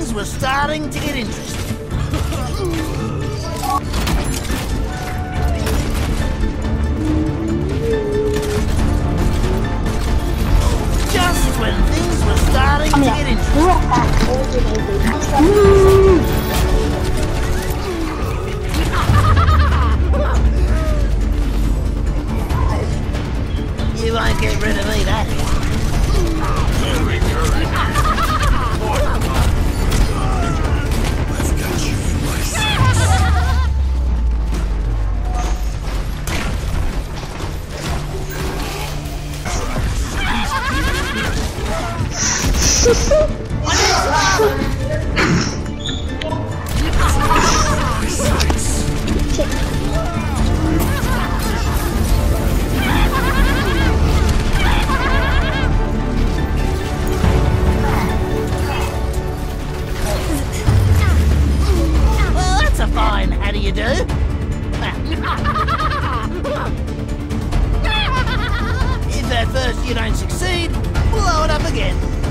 things were starting to get interesting. Just when things were starting to get interesting. You won't get rid of me, that is. I've got you in my sights. Well, that's a fine how do you do? If at first you don't succeed, blow it up again.